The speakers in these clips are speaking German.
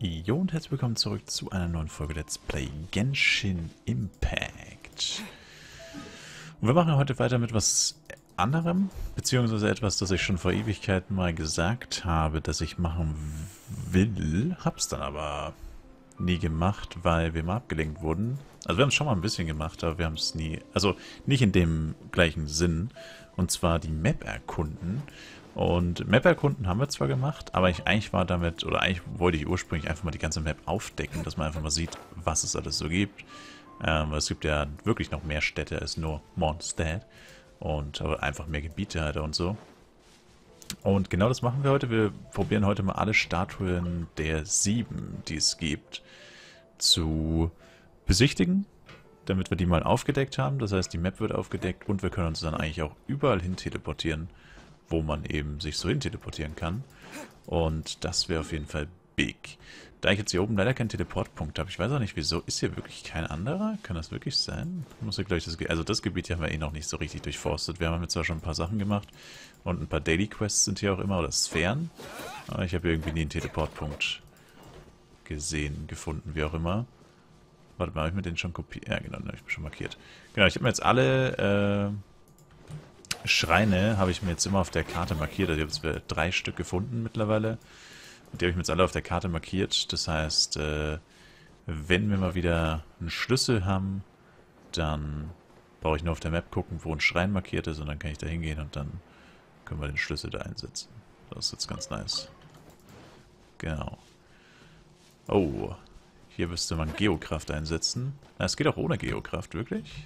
Jo und herzlich willkommen zurück zu einer neuen Folge Let's Play Genshin Impact. Und wir machen heute weiter mit was anderem, beziehungsweise etwas, das ich schon vor Ewigkeiten mal gesagt habe, dass ich machen will, hab's dann aber nie gemacht, weil wir mal abgelenkt wurden. Also wir haben es schon mal ein bisschen gemacht, aber wir haben es nie, also nicht in dem gleichen Sinn, und zwar die Map erkunden. Und Map erkunden haben wir zwar gemacht, aber eigentlich war damit, oder eigentlich wollte ich ursprünglich einfach mal die ganze Map aufdecken, dass man einfach mal sieht, was es alles so gibt. Weil es gibt ja wirklich noch mehr Städte als nur Mondstadt und aber einfach mehr Gebiete halt und so. Und genau das machen wir heute. Wir probieren heute mal alle Statuen der 7, die es gibt, zu besichtigen, damit wir die mal aufgedeckt haben. Das heißt, die Map wird aufgedeckt und wir können uns dann eigentlich auch überall hin teleportieren, wo man eben sich so hin teleportieren kann. Und das wäre auf jeden Fall big. Da ich jetzt hier oben leider keinen Teleportpunkt habe, ich weiß auch nicht wieso, ist hier wirklich kein anderer? Kann das wirklich sein? Muss ja gleich also das Gebiet hier haben wir eh noch nicht so richtig durchforstet. Wir haben jetzt zwar schon ein paar Sachen gemacht und ein paar Daily Quests sind hier auch immer, oder Sphären. Aber ich habe irgendwie nie einen Teleportpunkt gesehen, gefunden, wie auch immer. Warte mal, habe ich mir den schon kopiert? Ja, genau, den habe ich mir schon markiert. Genau, ich habe mir jetzt alle Schreine habe ich mir jetzt immer auf der Karte markiert. Also ich habe jetzt 3 Stück gefunden mittlerweile. Und die habe ich mir jetzt alle auf der Karte markiert. Das heißt, wenn wir mal wieder einen Schlüssel haben, dann brauche ich nur auf der Map gucken, wo ein Schrein markiert ist und dann kann ich da hingehen und dann können wir den Schlüssel da einsetzen. Das ist jetzt ganz nice. Genau. Oh, hier müsste man Geokraft einsetzen. Na, es geht auch ohne Geokraft, wirklich?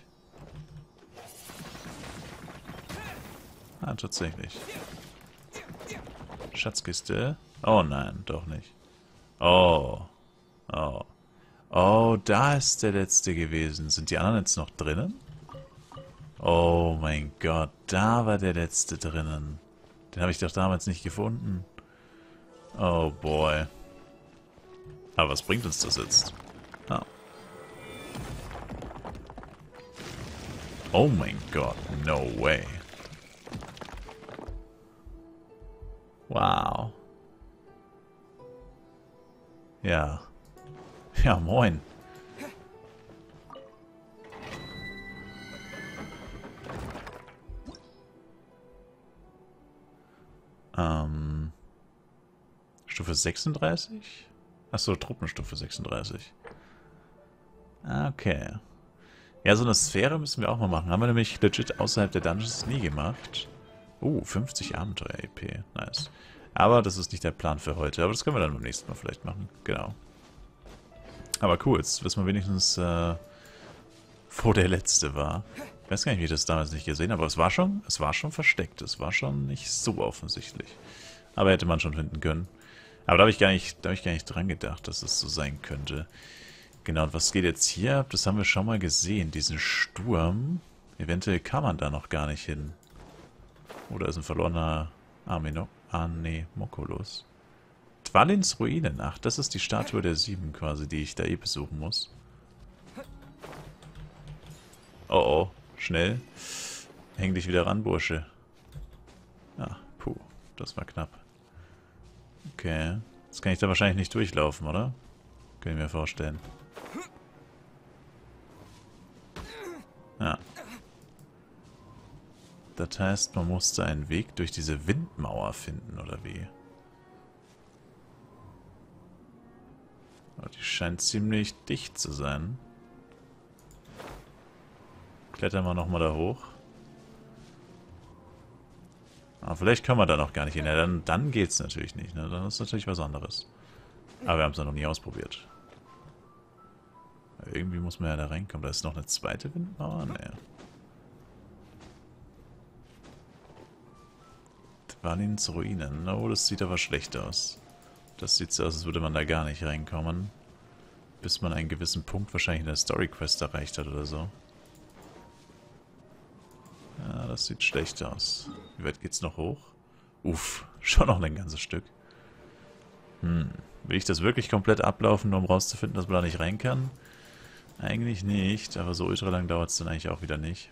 Ah, tatsächlich. Schatzkiste. Oh nein, doch nicht. Oh. Oh. Oh, da ist der letzte gewesen. Sind die anderen jetzt noch drinnen? Oh mein Gott, da war der letzte drinnen. Den habe ich doch damals nicht gefunden. Oh boy. Aber was bringt uns das jetzt? Ah. Oh mein Gott, no way. Wow. Ja. Ja, moin. Stufe 36? Achso, Truppenstufe 36. Okay. Ja, so eine Sphäre müssen wir auch mal machen. Haben wir nämlich legit außerhalb der Dungeons nie gemacht. 50 Abenteuer-EP. Nice. Aber das ist nicht der Plan für heute. Aber das können wir dann beim nächsten Mal vielleicht machen. Genau. Aber cool, jetzt wissen wir wenigstens, wo der letzte war. Ich weiß gar nicht, wie ich das damals nicht gesehen habe, aber es war schon versteckt. Es war schon nicht so offensichtlich. Aber hätte man schon finden können. Aber da habe ich gar nicht dran gedacht, dass es so sein könnte. Genau, und was geht jetzt hier ab? Das haben wir schon mal gesehen, diesen Sturm. Eventuell kann man da noch gar nicht hin. Oder ist ein verlorener Anemokulos. Dwalins Ruinen. Ach, das ist die Statue der 7 quasi, die ich da eh besuchen muss. Oh oh, schnell. Häng dich wieder ran, Bursche. Ah, puh, das war knapp. Okay. Jetzt kann ich da wahrscheinlich nicht durchlaufen, oder? Kann ich mir vorstellen. Ja. Das heißt, man musste einen Weg durch diese Windmauer finden, oder wie? Aber die scheint ziemlich dicht zu sein. Klettern wir nochmal da hoch. Aber vielleicht können wir da noch gar nicht hin. Ja, dann geht's natürlich nicht. Ne? Dann ist natürlich was anderes. Aber wir haben es noch nie ausprobiert. Irgendwie muss man ja da reinkommen. Da ist noch eine zweite Windmauer? Nee. Dwalins Ruinen. Oh, das sieht aber schlecht aus. Das sieht so aus, als würde man da gar nicht reinkommen. Bis man einen gewissen Punkt wahrscheinlich in der Story Quest erreicht hat oder so. Ja, das sieht schlecht aus. Wie weit geht's noch hoch? Uff, schon noch ein ganzes Stück. Will ich das wirklich komplett ablaufen, nur um rauszufinden, dass man da nicht rein kann? Eigentlich nicht, aber so ultra lang dauert es dann eigentlich auch wieder nicht.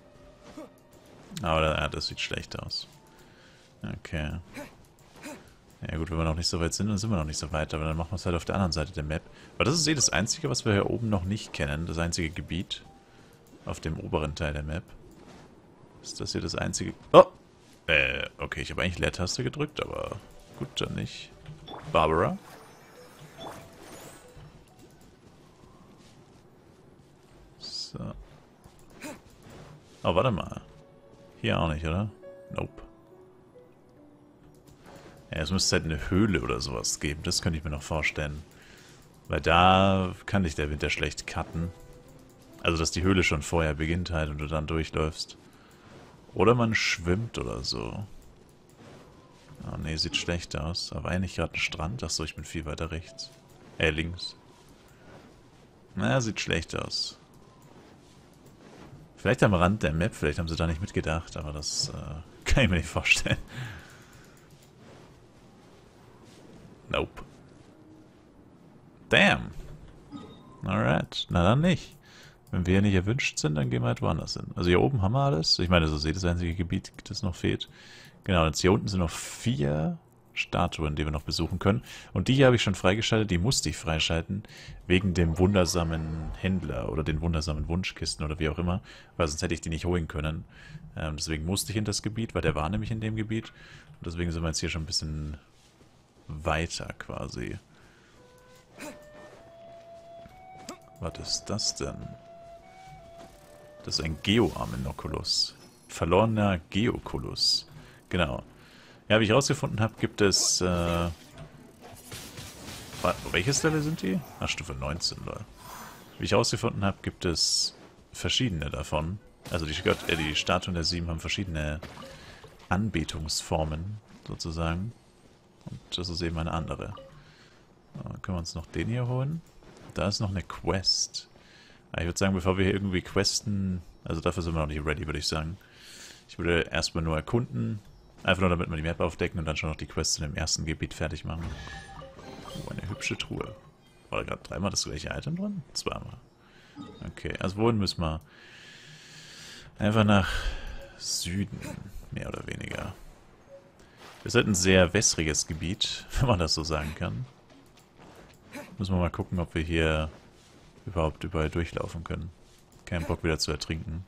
Aber ja, das sieht schlecht aus. Okay. Ja gut, wenn wir noch nicht so weit sind, dann sind wir noch nicht so weit, aber dann machen wir es halt auf der anderen Seite der Map. Aber das ist eh das Einzige, was wir hier oben noch nicht kennen. Das einzige Gebiet auf dem oberen Teil der Map. Ist das hier das einzige... Oh! Okay, ich habe eigentlich Leertaste gedrückt, aber gut, dann nicht. Barbara? So. Oh, warte mal. Hier auch nicht, oder? Nope. Ja, es müsste halt eine Höhle oder sowas geben. Das könnte ich mir noch vorstellen. Weil da kann dich der Winter schlecht cutten. Also, dass die Höhle schon vorher beginnt halt und du dann durchläufst. Oder man schwimmt oder so. Oh ne, sieht schlecht aus. Aber eigentlich gerade ein Strand. Achso, ich bin viel weiter rechts. Links. Na, sieht schlecht aus. Vielleicht am Rand der Map, vielleicht haben sie da nicht mitgedacht, aber das kann ich mir nicht vorstellen. Nope. Damn. Alright. Na dann nicht. Wenn wir hier nicht erwünscht sind, dann gehen wir halt woanders hin. Also hier oben haben wir alles. Ich meine, das ist das einzige Gebiet, das noch fehlt. Genau, jetzt hier unten sind noch 4 Statuen, die wir noch besuchen können. Und die hier habe ich schon freigeschaltet, die musste ich freischalten, wegen dem wundersamen Händler oder den wundersamen Wunschkisten oder wie auch immer, weil sonst hätte ich die nicht holen können. Deswegen musste ich in das Gebiet, weil der war nämlich in dem Gebiet. Und deswegen sind wir jetzt hier schon ein bisschen weiter quasi. Was ist das denn? Das ist ein Geoarminoculus. Verlorener Geoculus. Genau. Ja, wie ich herausgefunden habe, gibt es... welches Level sind die? Ach, Stufe 19, Leute. Wie ich herausgefunden habe, gibt es verschiedene davon. Also die Statuen der 7 haben verschiedene Anbetungsformen, sozusagen. Und das ist eben eine andere. Dann können wir uns noch den hier holen. Da ist noch eine Quest. Ich würde sagen, bevor wir hier irgendwie questen... Also dafür sind wir noch nicht ready, würde ich sagen. Ich würde erstmal nur erkunden. Einfach nur, damit wir die Map aufdecken und dann schon noch die Quests in dem ersten Gebiet fertig machen. Oh, eine hübsche Truhe. War da gerade 3-mal das gleiche Item drin? 2-mal. Okay, also wohin müssen wir? Einfach nach Süden, mehr oder weniger. Wir sind ein sehr wässriges Gebiet, wenn man das so sagen kann. Müssen wir mal gucken, ob wir hier überhaupt überall durchlaufen können. Kein Bock wieder zu ertrinken.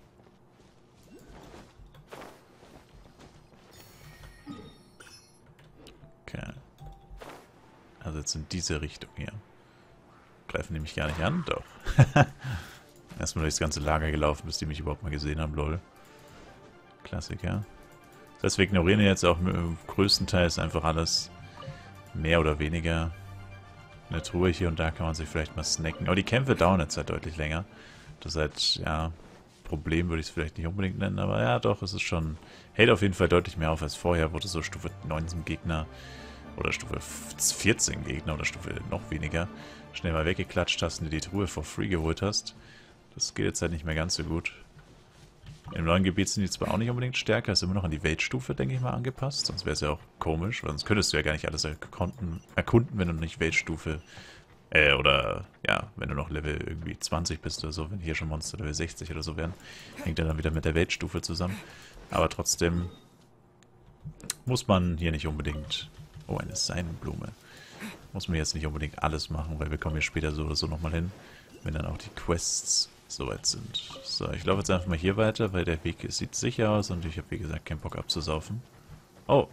Okay. Also jetzt in diese Richtung hier. Greifen die mich gar nicht an? Doch. Erstmal durchs ganze Lager gelaufen, bis die mich überhaupt mal gesehen haben, lol. Klassiker. Das heißt, wir ignorieren jetzt auch größtenteils einfach alles mehr oder weniger. Eine Truhe hier und da kann man sich vielleicht mal snacken. Aber die Kämpfe dauern jetzt halt deutlich länger. Das ist halt, ja, Problem würde ich es vielleicht nicht unbedingt nennen, aber ja, doch, es ist schon, hält auf jeden Fall deutlich mehr auf als vorher, wo du so Stufe 19 Gegner oder Stufe 14 Gegner oder Stufe noch weniger schnell mal weggeklatscht hast und dir die Truhe for free geholt hast. Das geht jetzt halt nicht mehr ganz so gut. Im neuen Gebiet sind die zwar auch nicht unbedingt stärker, ist immer noch an die Weltstufe, denke ich mal, angepasst. Sonst wäre es ja auch komisch, weil sonst könntest du ja gar nicht alles erkunden, wenn du nicht Weltstufe, oder, ja, wenn du noch Level irgendwie 20 bist oder so, wenn hier schon Monster Level 60 oder so wären, hängt er dann wieder mit der Weltstufe zusammen. Aber trotzdem muss man hier nicht unbedingt, oh, eine Seidenblume, muss man jetzt nicht unbedingt alles machen, weil wir kommen hier später so oder so nochmal hin, wenn dann auch die Quests soweit sind. So, ich laufe jetzt einfach mal hier weiter, weil der Weg sieht sicher aus und ich habe, wie gesagt, keinen Bock abzusaufen. Oh.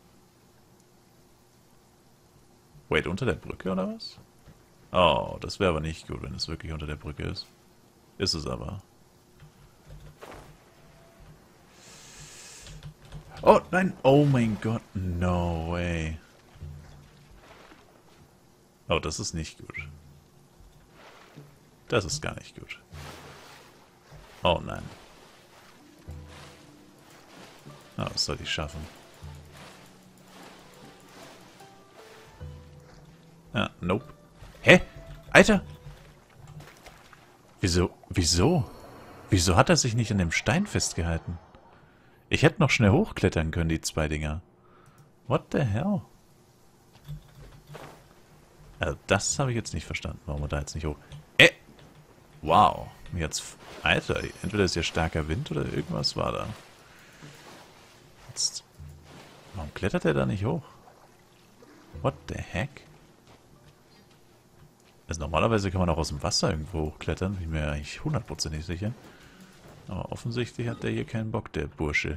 Wait, unter der Brücke oder was? Oh, das wäre aber nicht gut, wenn es wirklich unter der Brücke ist. Ist es aber. Oh, nein. Oh mein Gott. No way. Oh, das ist nicht gut. Das ist gar nicht gut. Oh nein. Oh, das soll ich schaffen. Ja, nope. Hä? Alter! Wieso? Wieso hat er sich nicht an dem Stein festgehalten? Ich hätte noch schnell hochklettern können, die 2 Dinger. What the hell? Also das habe ich jetzt nicht verstanden, warum er da jetzt nicht hoch... Wow. Jetzt... Alter, entweder ist hier starker Wind oder irgendwas war da. Jetzt... Warum klettert er da nicht hoch? What the heck? Also normalerweise kann man auch aus dem Wasser irgendwo hochklettern, bin mir eigentlich hundertprozentig sicher. Aber offensichtlich hat der hier keinen Bock, der Bursche.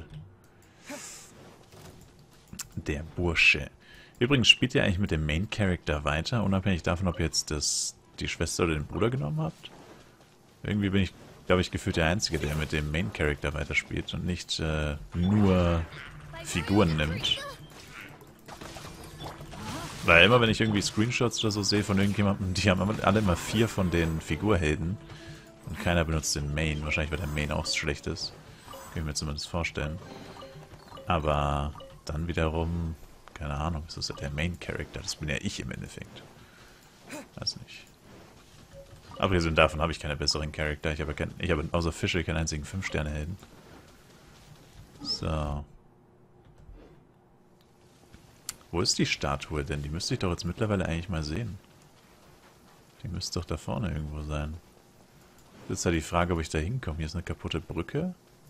Der Bursche. Übrigens spielt ihr eigentlich mit dem Main Character weiter, unabhängig davon, ob ihr jetzt die Schwester oder den Bruder genommen habt. Irgendwie bin ich, glaube ich, gefühlt der Einzige, der mit dem Main Character weiterspielt und nicht nur Figuren nimmt. Weil immer, wenn ich irgendwie Screenshots oder so sehe von irgendjemandem, die haben alle immer 4 von den Figurhelden und keiner benutzt den Main. Wahrscheinlich, weil der Main auch schlecht ist. Kann ich mir zumindest vorstellen. Aber dann wiederum, keine Ahnung, ist das ja der Main Character. Das bin ja ich im Endeffekt. Weiß nicht. Abgesehen davon habe ich keine besseren Charakter. Ich habe außer Fische keinen einzigen 5-Sterne-Helden. So. Wo ist die Statue denn? Die müsste ich doch jetzt mittlerweile eigentlich mal sehen. Die müsste doch da vorne irgendwo sein. Jetzt ist ja die Frage, ob ich da hinkomme. Hier ist eine kaputte Brücke.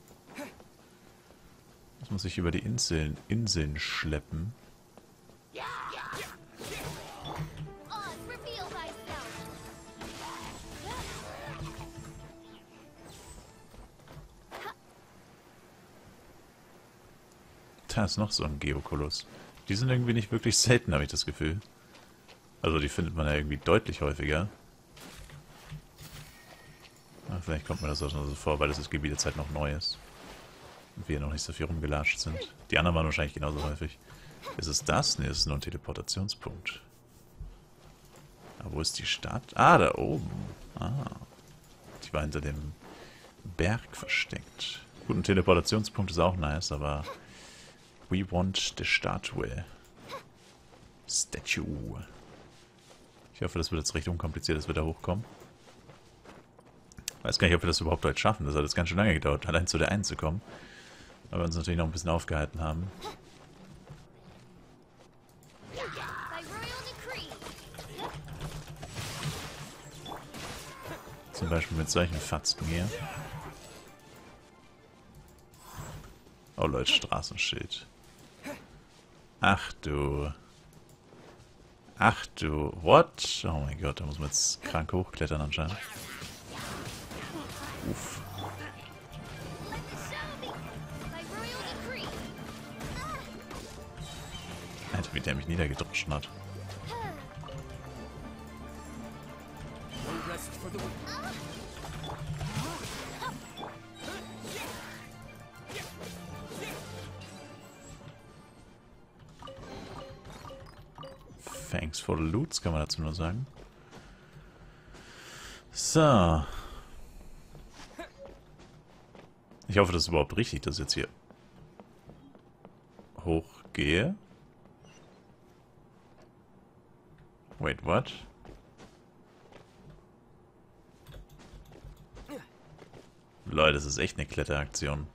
Jetzt muss ich über die Inseln schleppen. Da ist noch so ein Geokoloss. Die sind irgendwie nicht wirklich selten, habe ich das Gefühl. Also die findet man ja irgendwie deutlich häufiger. Ja, vielleicht kommt mir das auch schon so vor, weil das Gebiet jetzt halt noch neu ist. Und wir noch nicht so viel rumgelatscht sind. Die anderen waren wahrscheinlich genauso häufig. Ist es das? Ne, das ist nur ein Teleportationspunkt. Aber wo ist die Stadt? Ah, da oben. Ah. Die war hinter dem Berg versteckt. Gut, ein Teleportationspunkt ist auch nice, aber... We want the Statue. Statue. Ich hoffe, das wird jetzt recht unkompliziert, dass wir da hochkommen. Weiß gar nicht, ob wir das überhaupt heute schaffen. Das hat jetzt ganz schön lange gedauert, allein zu der einen zu kommen. Weil wir uns natürlich noch ein bisschen aufgehalten haben. Zum Beispiel mit solchen Fatzken hier. Oh Leute, Straßenschild. Ach du. Ach du. What? Oh mein Gott, da muss man jetzt krank hochklettern anscheinend. Uff. Alter, wie der mich niedergedroschen hat. Thanks for the loots, kann man dazu nur sagen. So. Ich hoffe, das ist überhaupt richtig, dass ich jetzt hier hochgehe. Wait, what? Leute, das ist echt eine Kletteraktion.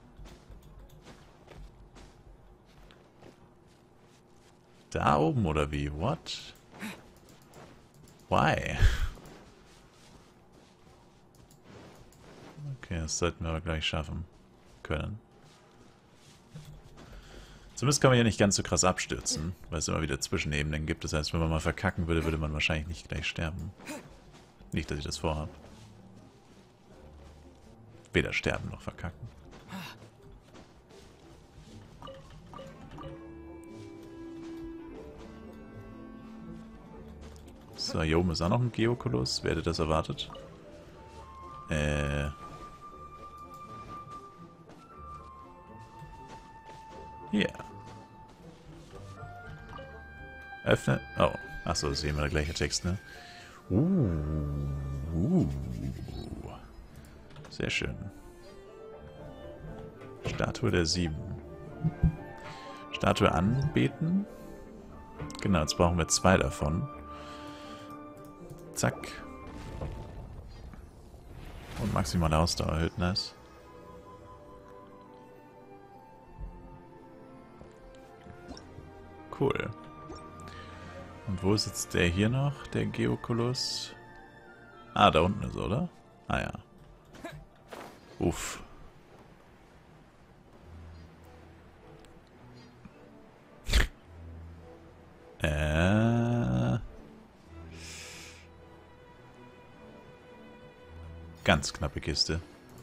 Da oben oder wie? What? Why? Okay, das sollten wir aber gleich schaffen können. Zumindest kann man hier nicht ganz so krass abstürzen, weil es immer wieder Zwischenebenen gibt. Das heißt, wenn man mal verkacken würde, würde man wahrscheinlich nicht gleich sterben. Nicht, dass ich das vorhabe. Weder sterben noch verkacken. So, hier oben ist auch noch ein Geokoloss. Wer hätte das erwartet? Hier. Öffne. Oh. Achso, das ist immer der gleiche Text, ne? Sehr schön. Statue der 7. Statue anbeten. Genau, jetzt brauchen wir 2 davon. Zack. Und maximale Ausdauer erhöht, nice. Cool. Und wo ist jetzt der hier noch, der Geokoloss? Ah, da unten ist er, oder? Ah ja. Uff. ganz knappe Kiste.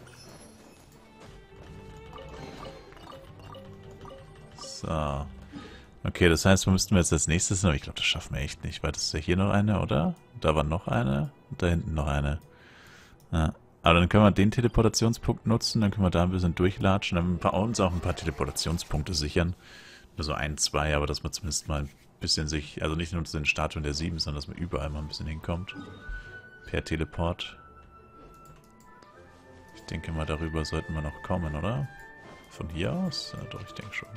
So. Okay, das heißt, wir müssten jetzt als nächstes... Aber ich glaube, das schaffen wir echt nicht, weil das ist ja hier noch eine, oder? Da war noch eine und da hinten noch eine. Ja. Aber dann können wir den Teleportationspunkt nutzen, dann können wir da ein bisschen durchlatschen, dann bei uns auch ein paar Teleportationspunkte sichern. Nur so 1, 2, aber dass man zumindest mal ein bisschen sich, also nicht nur zu den Statuen der 7, sondern dass man überall mal ein bisschen hinkommt. Per Teleport. Ich denke mal, darüber sollten wir noch kommen, oder? Von hier aus? Ja, doch, ich denke schon.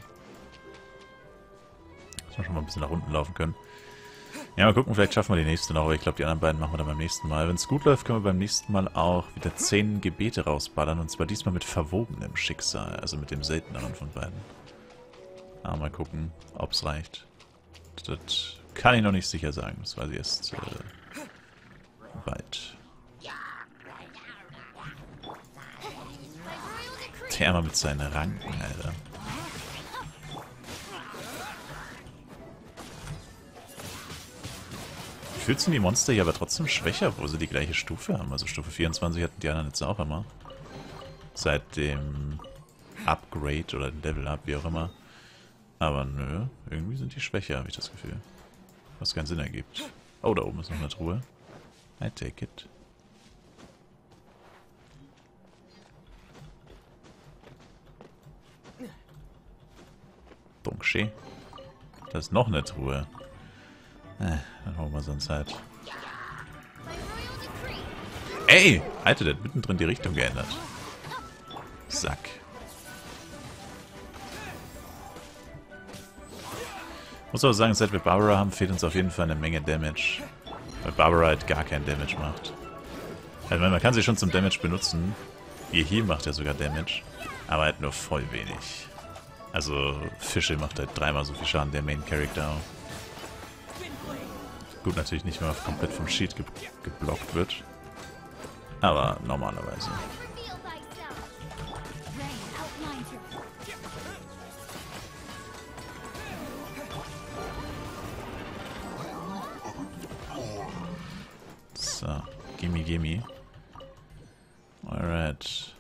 Dass wir schon mal ein bisschen nach unten laufen können. Ja, mal gucken, vielleicht schaffen wir die nächste noch, aber ich glaube, die anderen beiden machen wir dann beim nächsten Mal. Wenn es gut läuft, können wir beim nächsten Mal auch wieder 10 Gebete rausballern, und zwar diesmal mit verwobenem Schicksal, also mit dem selteneren von beiden. Aber mal gucken, ob es reicht. Das kann ich noch nicht sicher sagen, das weiß ich erst bald. Der mal mit seinen Ranken, Alter. Gefühlt sind die Monster hier aber trotzdem schwächer, wo sie die gleiche Stufe haben. Also Stufe 24 hatten die anderen jetzt auch immer. Seit dem Upgrade oder Level Up, wie auch immer. Aber nö, irgendwie sind die schwächer, habe ich das Gefühl. Was keinen Sinn ergibt. Oh, da oben ist noch eine Truhe. I take it. Dongshe. Da ist noch eine Truhe. Dann holen wir sonst halt. Ey! Alter, der hat mittendrin die Richtung geändert. Sack. Muss aber sagen, seit wir Barbara haben, fehlt uns auf jeden Fall eine Menge Damage. Weil Barbara halt gar keinen Damage macht. Also man kann sie schon zum Damage benutzen. Ihr hier macht ja sogar Damage. Aber halt nur voll wenig. Also Fische macht halt 3-mal so viel Schaden, der Main Character auch. Gut, natürlich nicht, wenn man komplett vom Sheet geblockt wird. Aber normalerweise. So, gimme, gimme. Alright.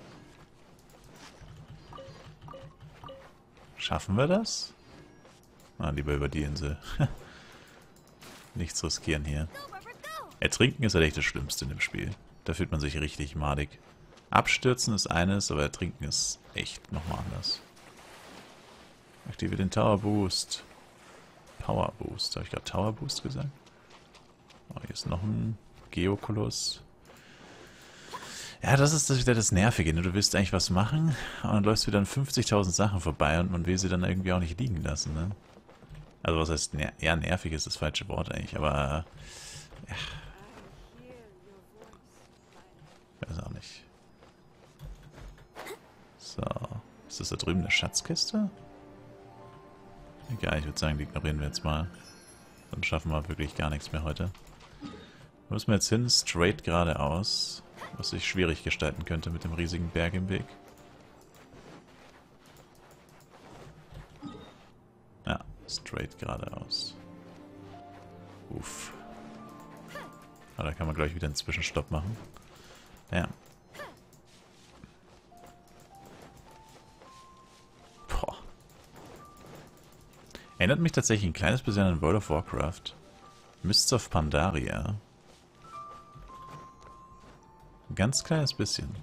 Schaffen wir das? Ah, lieber über die Insel. Nichts riskieren hier. Ertrinken ist halt echt das Schlimmste in dem Spiel. Da fühlt man sich richtig madig. Abstürzen ist eines, aber Ertrinken ist echt nochmal anders. Aktiviere den Tower Boost. Power Boost. Habe ich gerade Tower Boost gesagt? Oh, hier ist noch ein Geokoloss. Ja, das ist wieder das Nervige. Ne? Du willst eigentlich was machen und dann läufst du wieder an 50.000 Sachen vorbei und man will sie dann irgendwie auch nicht liegen lassen. Ne? Also was heißt, eher nervig ist das falsche Wort eigentlich, aber ja. Ich weiß auch nicht. So, ist das da drüben eine Schatzkiste? Egal, ich würde sagen, die ignorieren wir jetzt mal. Dann schaffen wir wirklich gar nichts mehr heute. Wo müssen wir jetzt hin? Straight geradeaus. Was sich schwierig gestalten könnte mit dem riesigen Berg im Weg. Ja, straight geradeaus. Uff. Aber da kann man gleich wieder einen Zwischenstopp machen. Ja. Boah. Erinnert mich tatsächlich ein kleines bisschen an World of Warcraft. Mists of Pandaria. Ein ganz kleines bisschen.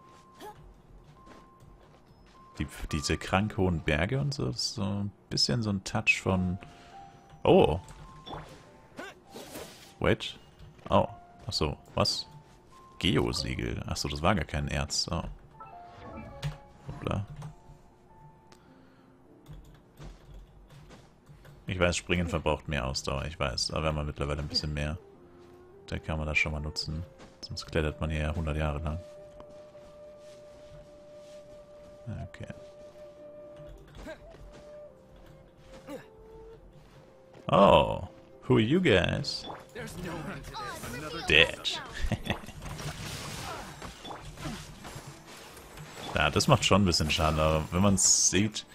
Diese krank hohen Berge und so, das ist so ein bisschen so ein Touch von... Oh! Wait. Oh. Achso, was? Geosiegel. Achso, das war gar kein Erz. Oh. Hoppla. Ich weiß, Springen verbraucht mehr Ausdauer, ich weiß. Aber wir haben mittlerweile ein bisschen mehr. Da kann man das schon mal nutzen. Sonst klettert man hier ja 100 Jahre lang. Okay. Oh, who are you guys? Dead. Ja, das macht schon ein bisschen Schaden, aber wenn man es sieht,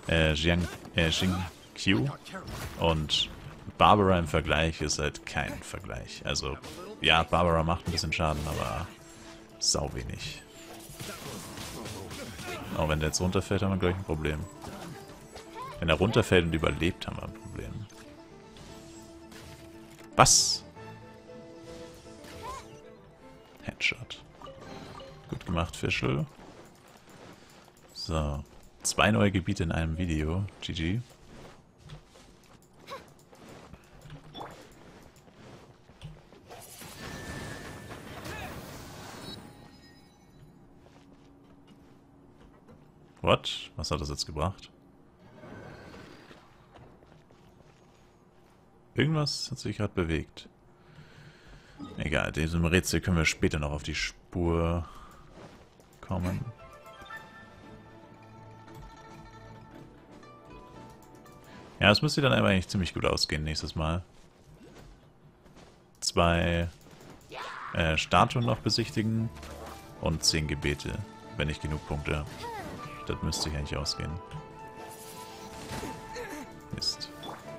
Xingqiu und Barbara im Vergleich ist halt kein Vergleich. Also, ja, Barbara macht ein bisschen Schaden, aber Sau wenig. Auch wenn der jetzt runterfällt, haben wir gleich ein Problem. Wenn er runterfällt und überlebt, haben wir ein Problem. Was? Headshot. Gut gemacht, Fischl. So. 2 neue Gebiete in einem Video. GG. What? Was hat das jetzt gebracht? Irgendwas hat sich gerade bewegt. Egal, diesem Rätsel können wir später noch auf die Spur kommen. Ja, das müsste dann aber eigentlich ziemlich gut ausgehen nächstes Mal. 2 Statuen noch besichtigen und 10 Gebete, wenn ich genug Punkte habe. Das müsste ich eigentlich ausgehen. Mist.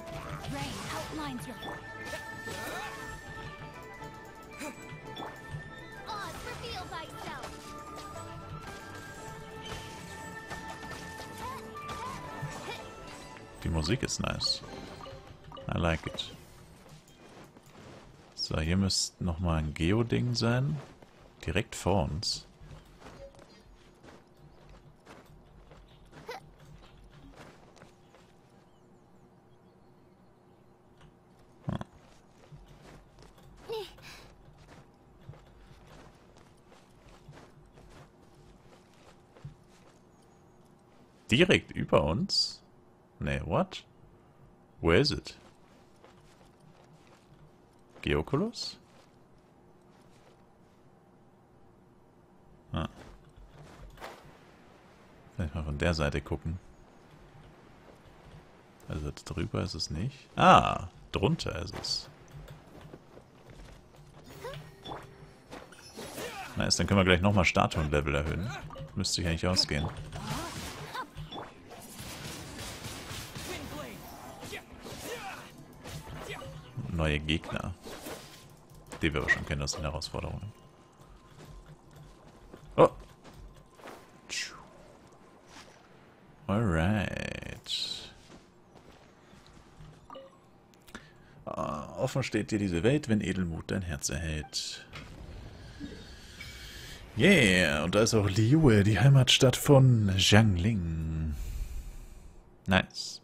Die Musik ist nice. I like it. So, hier müsste nochmal ein Geo-Ding sein. Direkt vor uns. Direkt über uns? Nee, what? Where is it? Geoculus? Ah. Vielleicht mal von der Seite gucken. Also drüber ist es nicht. Ah, drunter ist es. Nice, dann können wir gleich nochmal Statuenlevel erhöhen. Müsste sich eigentlich ausgehen. Neue Gegner. Die wir aber schon kennen aus den Herausforderungen. Oh! Alright. Offen steht dir diese Welt, wenn Edelmut dein Herz erhält. Yeah, und da ist auch Liyue, die Heimatstadt von Xiangling. Nice.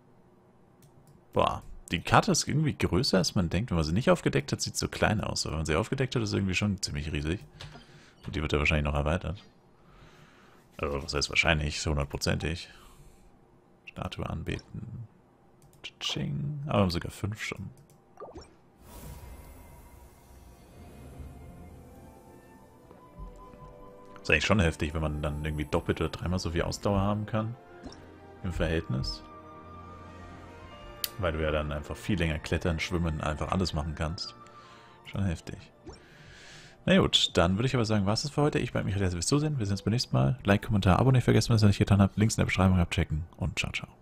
Boah. Die Karte ist irgendwie größer, als man denkt. Wenn man sie nicht aufgedeckt hat, sieht sie so klein aus. Aber wenn man sie aufgedeckt hat, ist sie irgendwie schon ziemlich riesig. Und die wird ja wahrscheinlich noch erweitert. Also, was heißt wahrscheinlich? 100%ig. Statue anbeten. Tsching. Aber wir haben sogar 5 schon. Ist eigentlich schon heftig, wenn man dann irgendwie doppelt oder dreimal so viel Ausdauer haben kann. Im Verhältnis. Weil du ja dann einfach viel länger klettern, schwimmen, einfach alles machen kannst. Schon heftig. Na gut, dann würde ich aber sagen, war es das für heute. Ich bedanke mich recht herzlich fürs Zusehen. Wir sehen uns beim nächsten Mal. Like, Kommentar, Abo nicht vergessen, wenn ihr es noch nicht getan habt. Links in der Beschreibung abchecken und ciao, ciao.